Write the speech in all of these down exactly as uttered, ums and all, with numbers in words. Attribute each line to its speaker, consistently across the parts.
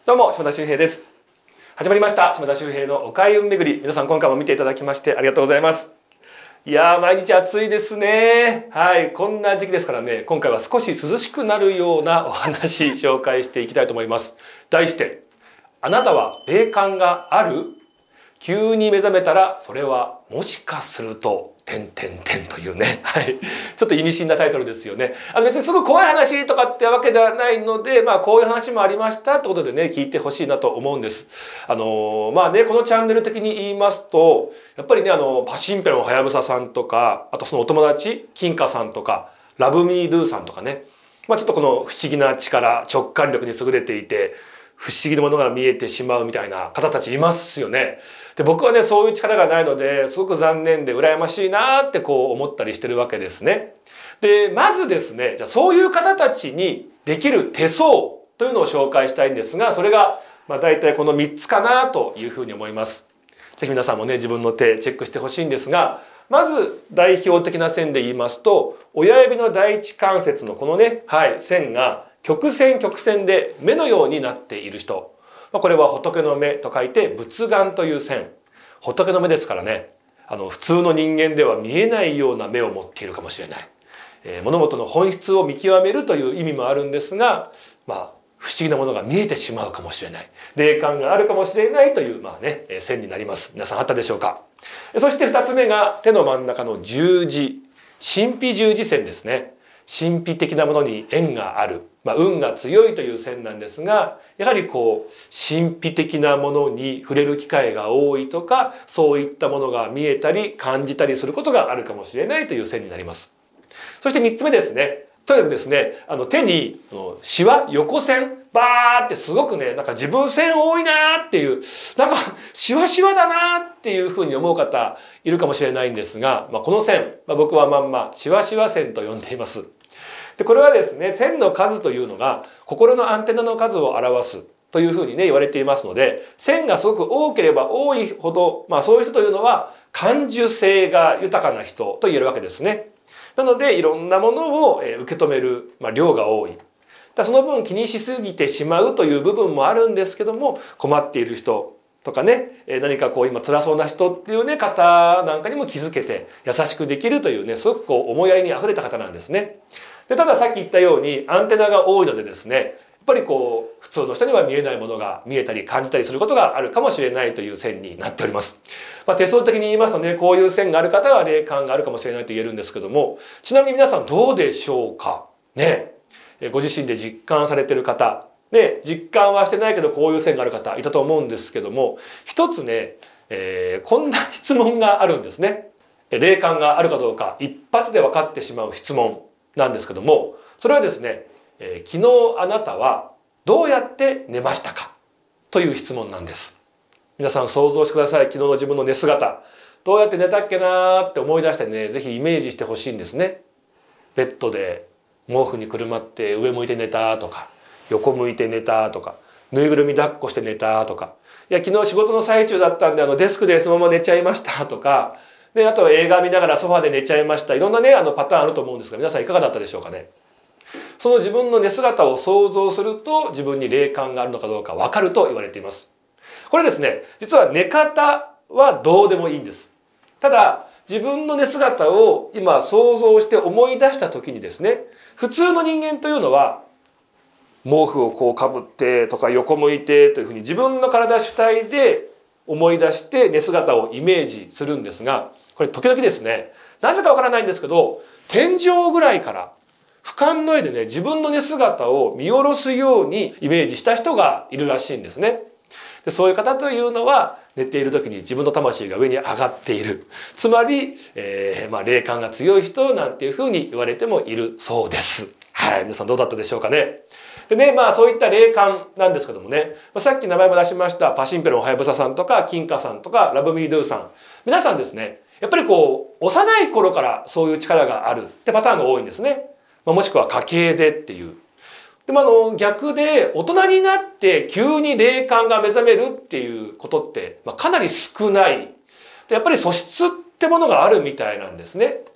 Speaker 1: どうも島田秀平です。始まりました島田秀平のお開運巡り。皆さん今回も見ていただきましてありがとうございます。いやー毎日暑いですね。はい、こんな時期ですからね、今回は少し涼しくなるようなお話紹介していきたいと思います。題して、あなたは霊感がある？急に目覚めたらそれはもしかすると点点点というね、はい、ちょっと意味深なタイトルですよね。あの別にすごい怖い話とかってわけではないので、まあこういう話もありましたってことでね、聞いてほしいなと思うんです。あのまあね、このチャンネル的に言いますと、やっぱりね、あのパシンペロンはやぶささんとか、あとそのお友達金華さんとかラブミードゥさんとかね、まあちょっとこの不思議な力、直感力に優れていて、不思議なものが見えてしまうみたいな方たちいますよね。で、僕はね、そういう力がないので、すごく残念で羨ましいなってこう思ったりしてるわけですね。で、まずですね、じゃあそういう方たちにできる手相というのを紹介したいんですが、それが、まあ大体このみっつかなというふうに思います。ぜひ皆さんもね、自分の手チェックしてほしいんですが、まず代表的な線で言いますと、親指の第一関節のこのね、はい、線が曲線曲線で目のようになっている人。これは仏の目と書いて仏眼という線。仏の目ですからね、あの普通の人間では見えないような目を持っているかもしれない。えー、物事の本質を見極めるという意味もあるんですが、まあ不思議なものが見えてしまうかもしれない。霊感があるかもしれないという、まあね、線になります。皆さんあったでしょうか。そして二つ目が手の真ん中の十字。神秘十字線ですね。神秘的なものに縁がある。まあ、運が強いという線なんですが、やはりこう神秘的なものに触れる機会が多いとか、そういったものが見えたり感じたりすることがあるかもしれないという線になります。そして三つ目ですね。とにかくですね、あの手にシワ、横線バーってすごくね、なんか自分線多いなっていう、なんかシワシワだなっていうふうに思う方いるかもしれないんですが、まあ、この線、まあ、僕はまんまシワシワ線と呼んでいます。でこれはですね、線の数というのが心のアンテナの数を表すというふうにね言われていますので、線がすごく多ければ多いほど、まあそういう人というのは感受性が豊かな人と言えるわけですね。なのでいろんなものを受け止める、まあ、量が多い。だその分気にしすぎてしまうという部分もあるんですけども、困っている人とかね、何かこう今辛そうな人っていうね方なんかにも気づけて優しくできるというね、すごくこう思いやりにあふれた方なんですね。でたださっき言ったようにアンテナが多いのでですね、やっぱりこう普通の人には見えないものが見えたり感じたりすることがあるかもしれないという線になっております。まあ、手相的に言いますとね、こういう線がある方は霊感があるかもしれないと言えるんですけども、ちなみに皆さんどうでしょうかね。ご自身で実感されてる方で、実感はしてないけどこういう線がある方いたと思うんですけども、一つね、えー、こんな質問があるんですね。霊感があるかどうか一発で分かってしまう質問なんですけども、それはですね、えー、昨日あなたはどうやって寝ましたかという質問なんです。皆さん想像してください。昨日の自分の寝姿、どうやって寝たっけなーって思い出してね、ぜひイメージしてほしいんですね。ベッドで毛布にくるまって上向いて寝たとか、横向いて寝たとか、ぬいぐるみ抱っこして寝たとか、いや昨日仕事の最中だったんであのデスクでそのまま寝ちゃいましたとか、であとは映画見ながらソファで寝ちゃいました。いろんなねあのパターンあると思うんですが、皆さんいかがだったでしょうかね。その自分の寝姿を想像すると自分に霊感があるのかどうか分かると言われています。これですね、実は寝方はどうでもいいんです。ただ自分の寝姿を今想像して思い出した時にですね、普通の人間というのは毛布をこうかぶってとか横向いてというふうに自分の体主体で思い出して寝姿をイメージするんですが、これ時々ですね、なぜかわからないんですけど、天井ぐらいから俯瞰の絵でね、自分の寝姿を見下ろすようにイメージした人がいるらしいんですね。でそういう方というのは寝ている時に自分の魂が上に上がっている、つまり、えーまあ、霊感が強い人なんていうふうに言われてもいるそうです。はい、皆さんどうだったでしょうかね。でね、まあそういった霊感なんですけどもね、さっき名前も出しましたパシンペロンはやぶささんとか金華さんとかラブミードゥさん、皆さんですね、やっぱりこう幼い頃からそういう力があるってパターンが多いんですね。まあ、もしくは家系でっていう。でもあの逆で大人になって急に霊感が目覚めるっていうことって、まあ、かなり少ない。でやっぱり素質ってものがあるみたいなんですね。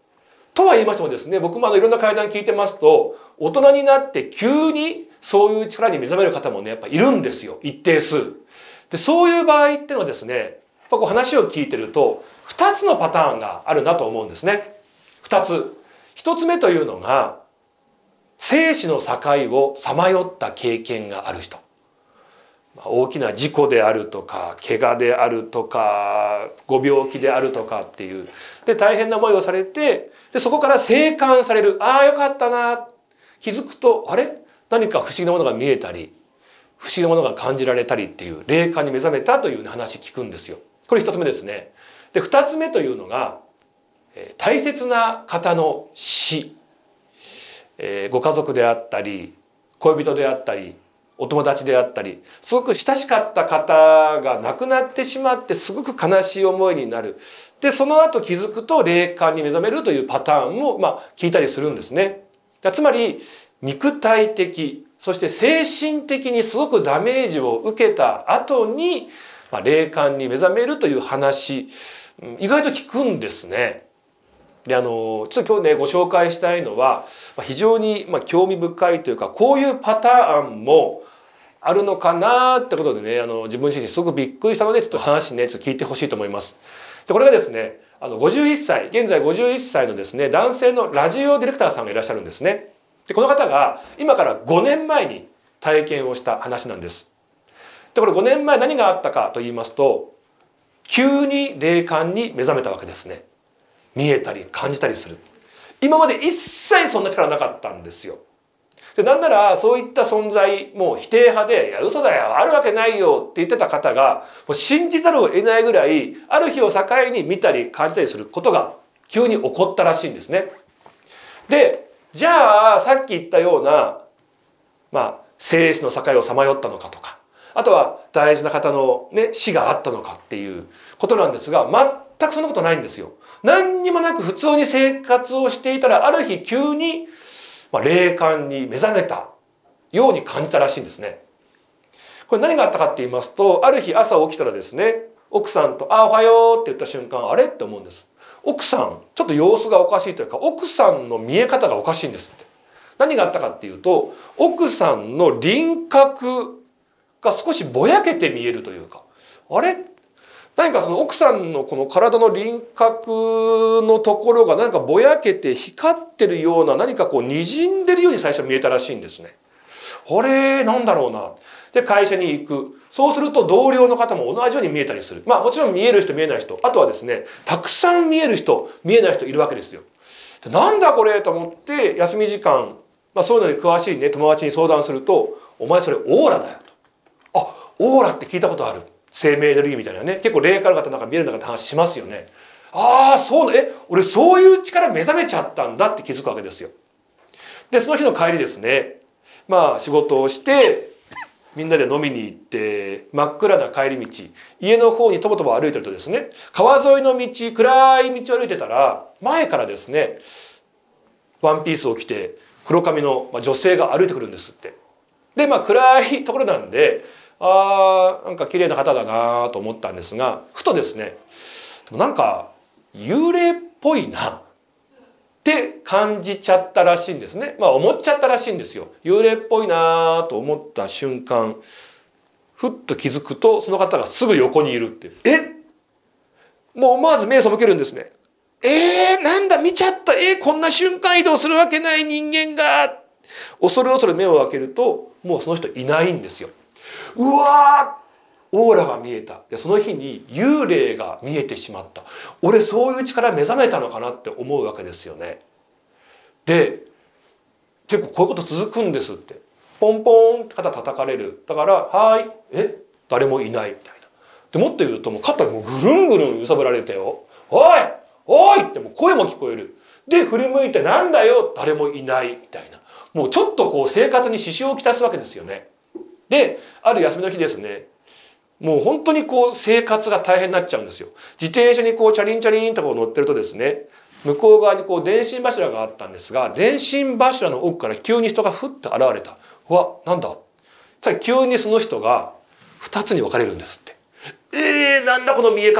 Speaker 1: とは言いましてもですね、僕もあのいろんな怪談聞いてますと、大人になって急にそういう力に目覚める方もね、やっぱいるんですよ。一定数。で、そういう場合っていうのはですね、やっぱこう話を聞いてると、二つのパターンがあるなと思うんですね。二つ。一つ目というのが、生死の境をさまよった経験がある人。大きな事故であるとか、怪我であるとか、ご病気であるとかっていう。で、大変な思いをされて、で、そこから生還される。ああ、よかったな。気づくと、あれ？何か不思議なものが見えたり、不思議なものが感じられたりっていう霊感に目覚めたという話聞くんですよ。これ一つ目ですね。で、二つ目というのが、大切な方の死。えー、ご家族であったり、恋人であったり、お友達であったり、すごく親しかった方が亡くなってしまってすごく悲しい思いになる。で、その後気づくと霊感に目覚めるというパターンも、まあ、聞いたりするんですね。つまり、肉体的、そして精神的にすごくダメージを受けた後に、まあ、霊感に目覚めるという話、意外と聞くんですね。で、あの、ちょっと今日ね、ご紹介したいのは、非常にまあ興味深いというか、こういうパターンもあるのかなってことでね、あの、自分自身すごくびっくりしたので、ちょっと話ね、ちょっと聞いてほしいと思います。で、これがですね、あの、ごじゅういっさい、現在ごじゅういっさいのですね、男性のラジオディレクターさんがいらっしゃるんですね。で、この方が今からごねんまえに体験をした話なんです。で、これごねんまえ何があったかと言いますと、急に霊感に目覚めたわけですね。見えたり感じたりする。今まで一切そんな力なかったんですよ。で、なんならそういった存在もう否定派で、いや嘘だよ、あるわけないよって言ってた方が、もう信じざるを得ないぐらい、ある日を境に見たり感じたりすることが急に起こったらしいんですね。で、じゃあさっき言ったような、まあ、生死の境をさまよったのかとか、あとは大事な方のね、死があったのかっていうことなんですが、全くそんなことないんですよ。何にもなく普通に生活をしていたら、ある日急に、まあ、霊感に目覚めたように感じたらしいんですね。これ何があったかって言いますと、ある日朝起きたらですね、奥さんと、あ、おはようって言った瞬間、あれって思うんです。奥さん、ちょっと様子がおかしいというか、奥さんの見え方がおかしいんですって。何があったかっていうと、奥さんの輪郭が少しぼやけて見えるというか、あれ？何かその奥さんのこの体の輪郭のところが何かぼやけて光ってるような、何かこう滲んでるように最初見えたらしいんですね。あれなんだろうな。で、会社に行く。そうすると同僚の方も同じように見えたりする。まあもちろん見える人見えない人。あとはですね、たくさん見える人、見えない人いるわけですよ。で、なんだこれと思って休み時間、まあそういうのに詳しいね、友達に相談すると、お前それオーラだよと。あ、オーラって聞いたことある。生命エネルギーみたいなね。結構霊感の方なんか見えるんだって話しますよね。ああ、そうな、え、俺そういう力目覚めちゃったんだって気づくわけですよ。で、その日の帰りですね。まあ仕事をして、みんなで飲みに行って、真っ暗な帰り道、家の方にとぼとぼ歩いてるとですね、川沿いの道、暗い道を歩いてたら、前からですね、ワンピースを着て、黒髪の女性が歩いてくるんですって。で、まあ暗いところなんで、あーなんか綺麗な方だなと思ったんですが、ふとですね、なんか幽霊っぽいなって感じちゃったらしいんですね。まあ思っちゃったらしいんですよ。幽霊っぽいなと思った瞬間、ふっと気づくとその方がすぐ横にいるっていう。え、もう思わず目を背けるんですね。えー、なんだ見ちゃった。えー、こんな瞬間移動するわけない人間が。恐る恐る目を開けるともうその人いないんですよ。うわー、オーラが見えた。で、その日に幽霊が見えてしまった。俺そういう力目覚めたのかなって思うわけですよね。で、結構こういうこと続くんですって。ポンポンって肩叩かれる。だから「はーい」え誰もいないみたいな。でもっと言うともう肩がもうぐるんぐるん揺さぶられてよ「おいおい!」ってもう声も聞こえる。で振り向いて「なんだよ!」誰もいないみたいな。もうちょっとこう生活に支障をきたすわけですよね。で、ある休みの日ですね、もう本当にこう生活が大変になっちゃうんですよ。自転車にこうチャリンチャリンとこう乗ってるとですね、向こう側にこう電信柱があったんですが、電信柱の奥から急に人がふっと現れた。うわ、なんだ。さらに急にその人がふたつに分かれるんですって。えー、なんだこの見え方。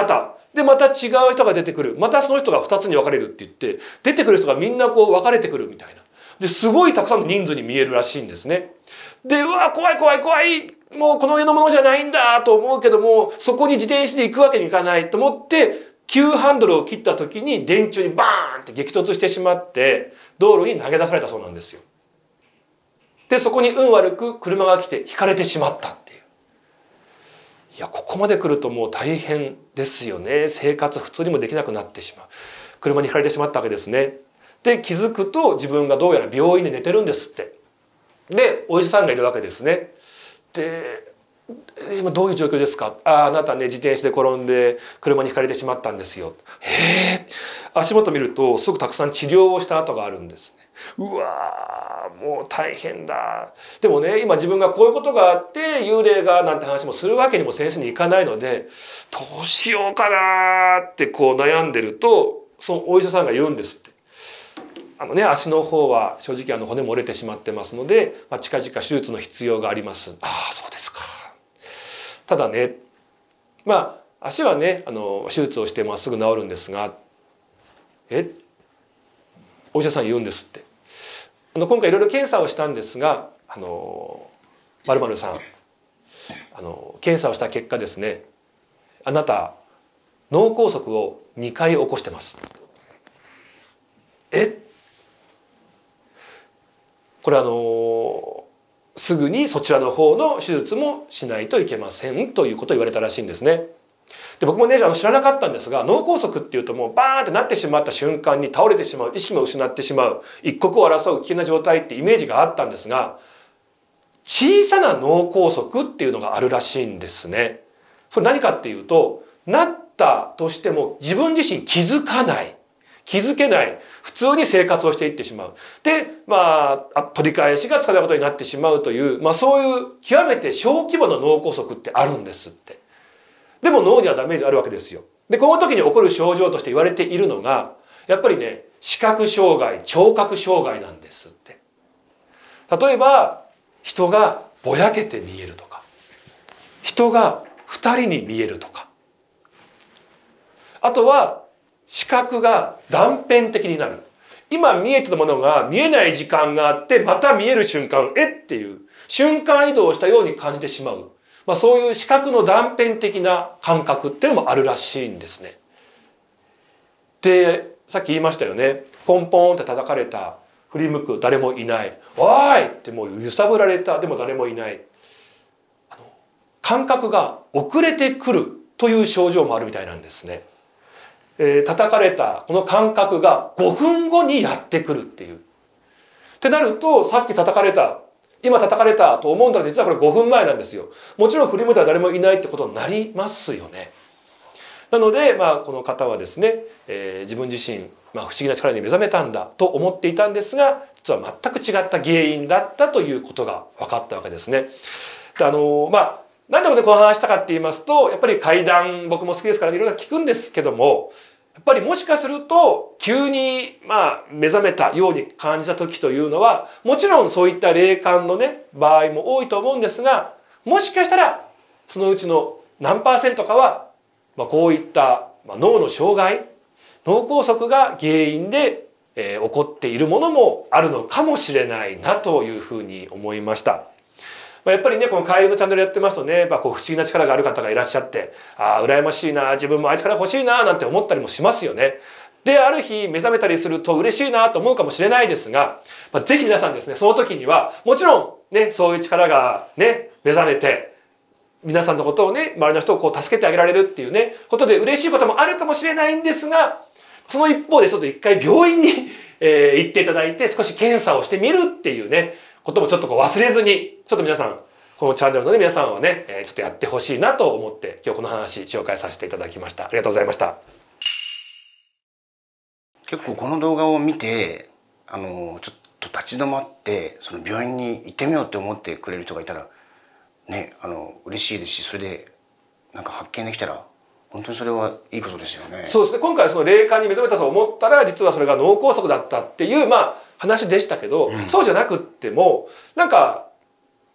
Speaker 1: でまた違う人が出てくる、またその人がふたつに分かれるって言って、出てくる人がみんなこう分かれてくるみたいな。ですごいたくさんの人数に見えるらしいんですね。で、うわ怖い怖い怖い、もうこの世のものじゃないんだと思うけども、そこに自転車で行くわけにいかないと思って急ハンドルを切った時に電柱にバーンって激突してしまって道路に投げ出されたそうなんですよ。でそこに運悪く車が来てひかれてしまったっていう。いや、ここまで来るともう大変ですよね。生活普通にもできなくなってしまう。車にひかれてしまったわけですね。で気づくと自分がどうやら病院で寝てるんですって。でお医者さんがいるわけですね。で今どういう状況ですか。あ、あなたね自転車で転んで車にひかれてしまったんですよ。へえ。足元見るとすぐたくさん治療をした跡があるんですね。うわーもう大変だ。でもね今自分がこういうことがあって幽霊がなんて話もするわけにも先生にいかないので、どうしようかなってこう悩んでると、そのお医者さんが言うんですって。あのね、足の方は正直あの骨も折れてしまってますので、まあ、近々手術の必要があります。ああそうですか。ただね、まあ足はねあの手術をしてまっすぐ治るんですが、えお医者さん言うんですって。あの今回いろいろ検査をしたんですが、あの〇〇さん、あの検査をした結果ですね、あなた脳梗塞をにかい起こしてます。えこれあのすぐにそちらの方の手術もしないといけませんということを言われたらしいんですね。で僕もねあの知らなかったんですが、脳梗塞っていうともうバーンってなってしまった瞬間に倒れてしまう、意識も失ってしまう、一刻を争う危険な状態ってイメージがあったんですが、小さな脳梗塞っていうのがあるらしいんですね。それ何かっていうと、なったとしても自分自身気づかない、気づけない、普通に生活をしていってしまう。で、まあ、取り返しがつかないことになってしまうという、まあそういう極めて小規模な脳梗塞ってあるんですって。でも脳にはダメージあるわけですよ。で、この時に起こる症状として言われているのが、やっぱりね、視覚障害、聴覚障害なんですって。例えば、人がぼやけて見えるとか、人が二人に見えるとか、あとは、視覚が断片的になる。今見えてたものが見えない時間があってまた見える瞬間、えっていう瞬間移動したように感じてしまう、まあ、そういう視覚の断片的な感覚っていうのもあるらしいんですね。でさっき言いましたよね。ポンポンって叩かれた、振り向く、誰もいない、わーいってもう揺さぶられた、でも誰もいない、あの感覚が遅れてくるという症状もあるみたいなんですね。えー、叩かれたこの感覚がごふんごにやってくるっていう。ってなると、さっき叩かれた、今叩かれたと思うんだけど、実はこれごふんまえなんですよ。もちろん振り向いたら誰もいないってことになりますよね。なので、まあ、この方はですね、えー、自分自身、まあ、不思議な力に目覚めたんだと思っていたんですが、実は全く違った原因だったということが分かったわけですね。で、あのまあなんでこの話したかって言いますと、やっぱり怪談僕も好きですからいろいろ聞くんですけども、やっぱりもしかすると急にまあ目覚めたように感じた時というのは、もちろんそういった霊感のね場合も多いと思うんですが、もしかしたらそのうちの何パーセントかは、まあ、こういった脳の障害、脳梗塞が原因で、えー、起こっているものもあるのかもしれないなというふうに思いました。やっぱりねこの開運のチャンネルやってますとね、やっぱこう不思議な力がある方がいらっしゃって、ああ羨ましいな、自分もあいつから欲しいななんて思ったりもしますよね。である日目覚めたりすると嬉しいなと思うかもしれないですが、まあ、ぜひ皆さんですね、その時にはもちろんねそういう力がね目覚めて皆さんのことをね周りの人をこう助けてあげられるっていうねことで嬉しいこともあるかもしれないんですが、その一方でちょっと一回病院に、えー、行っていただいて少し検査をしてみるっていうねこともちょっとこう忘れずに、ちょっと皆さんこのチャンネルの、ね、皆さんはね、えー、ちょっとやってほしいなと思って今日この話紹介させていただきました。ありがとうございました。
Speaker 2: 結構この動画を見てあのちょっと立ち止まってその病院に行ってみようって思ってくれる人がいたらね、あの嬉しいですし、それでなんか発見できたら本当にそれはいいことですよね。
Speaker 1: そうですね。今回その霊感に目覚めたと思ったら実はそれが脳梗塞だったっていうまあ話でしたけど、うん、そうじゃなくってもなんか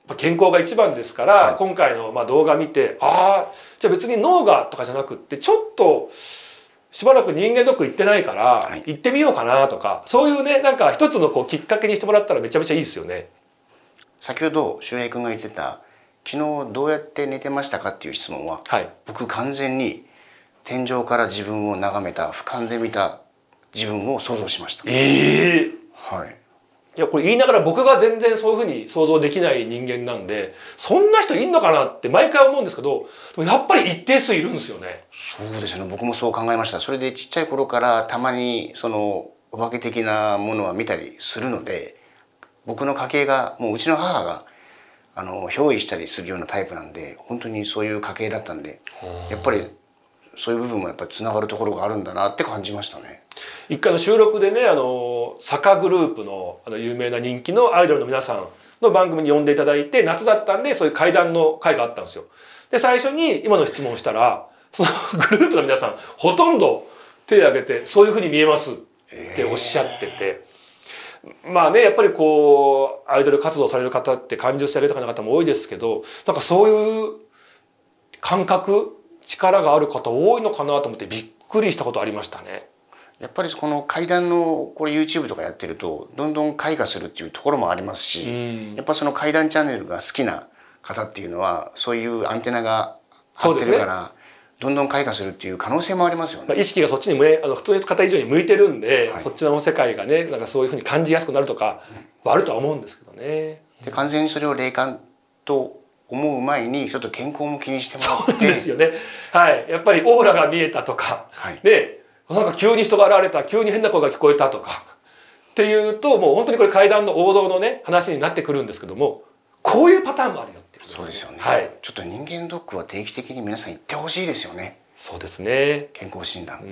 Speaker 1: 健康が一番ですから、
Speaker 2: はい、
Speaker 1: 今回のまあ動画見て、ああじゃあ別に脳がとかじゃなくってちょっとしばらく人間ドック行ってないから、はい、行ってみようかなとか、そういうねなんか一つのこうきっかけにしてもらったらめちゃめちゃいいですよね。
Speaker 2: 先ほど周平君が言ってた昨日どうやって寝てましたかっていう質問は、はい、僕完全に天井から自分を眺めた俯瞰で見た自分を想像しました。
Speaker 1: ええー、
Speaker 2: はい。
Speaker 1: いやこれ言いながら僕が全然そういうふうに想像できない人間なんで、そんな人いんのかなって毎回思うんですけど、やっぱり一定数いるんですよね。
Speaker 2: そうですね、僕もそう考えました。それでちっちゃい頃からたまにそのお化け的なものは見たりするので、僕の家系がもううちの母があの憑依したりするようなタイプなんで、本当にそういう家系だったんで、やっぱりそういう部分もやっぱりつながるところがあるんだなって感じましたね。
Speaker 1: 一回の収録でね、あの坂グループのあの有名な人気のアイドルの皆さんの番組に呼んでいただいて、夏だったんでそういう怪談の会があったんですよ。で最初に今の質問をしたら、そのグループの皆さんほとんど手を挙げてそういうふうに見えますっておっしゃってて、えー、まあねやっぱりこうアイドル活動される方って感受性豊かな方も多いですけど、なんかそういう感覚力がある方多いのかなと思ってびっくりしたことありましたね。
Speaker 2: やっぱりこの怪談のこれ YouTube とかやってるとどんどん開花するっていうところもありますし、うん、やっぱその怪談チャンネルが好きな方っていうのはそういうアンテナが張ってるから、ね、どんどん開花するっていう可能性もありますよね。
Speaker 1: まあ、意識がそっちに向いあの普通の方以上に向いてるんで、はい、そっちの世界がねなんかそういうふうに感じやすくなるとかはあるとは思うんですけどね。
Speaker 2: で完全にそれを霊感と思う前にちょっと健康も気にしてもらって。
Speaker 1: そうですよね。はい、やっぱりオーラが見えたとか、はい、でなんか急に人が現れた、急に変な声が聞こえたとかっていうと、もう本当にこれ怪談の王道のね話になってくるんですけども、こういうパターンもあるよっていうことですね。
Speaker 2: そうですよね。
Speaker 1: はい、
Speaker 2: ちょっと人間ドックは定期的に皆さん行ってほしいですよね。
Speaker 1: そうですね。
Speaker 2: 健康診断。うん。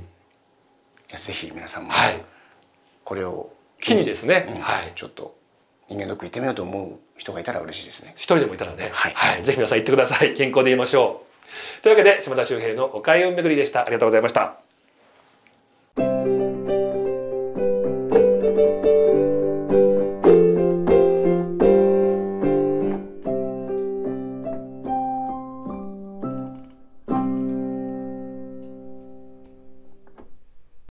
Speaker 2: ぜひ皆さんもこれを
Speaker 1: 機にですね、
Speaker 2: うん、はい、ちょっと人間ドック行ってみようと思う人がいたら嬉しいですね。
Speaker 1: 一人でもいたらね、はい、はい、ぜひ皆さん行ってください。健康でいましょう。というわけで島田秀平のお開運巡りでした。ありがとうございました。